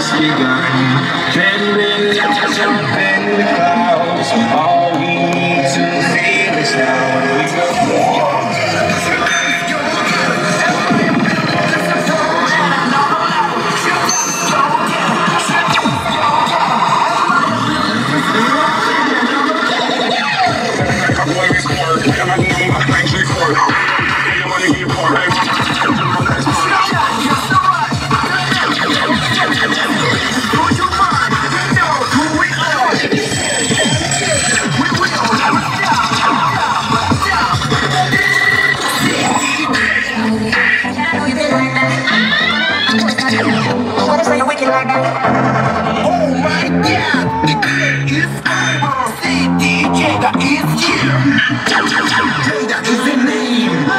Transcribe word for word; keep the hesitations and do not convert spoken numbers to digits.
just begun. Trembling, jumping in the clouds. All we need to feel is now. We go. Oh my God, the day is over. C D J, that is here. J, that is the name.